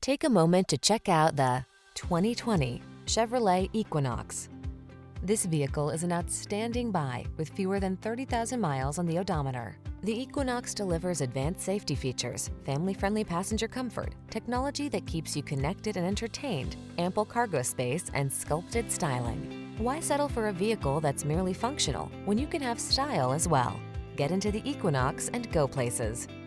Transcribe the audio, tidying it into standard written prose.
Take a moment to check out the 2020 Chevrolet Equinox. This vehicle is an outstanding buy with fewer than 30,000 miles on the odometer. The Equinox delivers advanced safety features, family-friendly passenger comfort, technology that keeps you connected and entertained, ample cargo space, and sculpted styling. Why settle for a vehicle that's merely functional when you can have style as well? Get into the Equinox and go places.